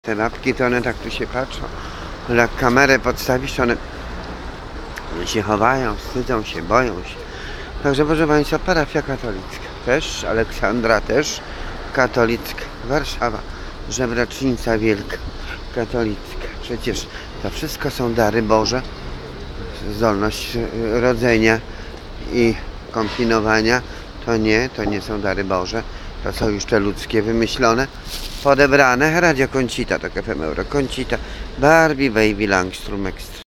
Te babki to one tak tu się patrzą, ale jak kamerę podstawisz, to one się chowają, wstydzą się, boją się. Także proszę Państwa, parafia katolicka też, Aleksandra też katolicka, Warszawa, Żebracznica Wielka katolicka. Przecież to wszystko są dary Boże, zdolność rodzenia i kombinowania, to nie są dary Boże, to są już te ludzkie wymyślone, podebrane. Radio Concita, to KFM Euro Concita, Barbie, Baby, Langstrom Extra.